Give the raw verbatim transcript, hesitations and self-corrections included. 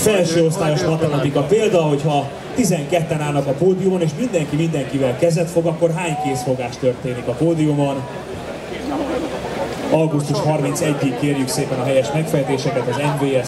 felső osztályos matematika példa, hogyha tizenketten állnak a pódiumon, és mindenki mindenkivel kezet fog, akkor hány kézfogás történik a pódiumon? augusztus harmincegyedikéig kérjük szépen a helyes megfejtéseket az em vé es